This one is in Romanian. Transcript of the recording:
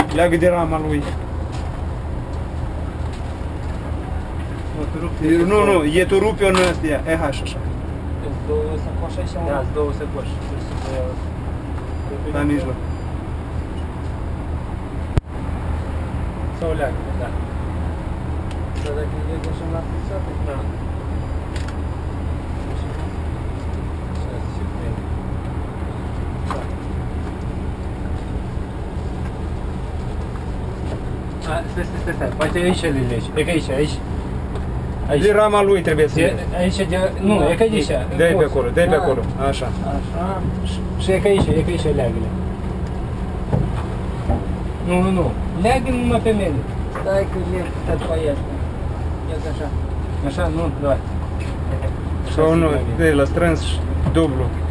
Leagă de rama lui. Nu, e tu rupi-o în ăstea. E, hai, așa. Două sacoșe aici? Da, două sacoșe. La mijloc. Sau leagă, da. Dar dacă îi legășăm la fixat, da. Stai, poate aici le legi. E că aici. De rama lui trebuie să fie. Aici de... Nu, e că aici. Dă-i pe acolo, dă-i pe acolo. Așa. Așa. Și e că aici leagă-le. Nu. Leagă numai pe mine. Stai că le tatuaiești. Iată așa. Așa, nu, doar. Sau nu, dă-i la strâns și dublu.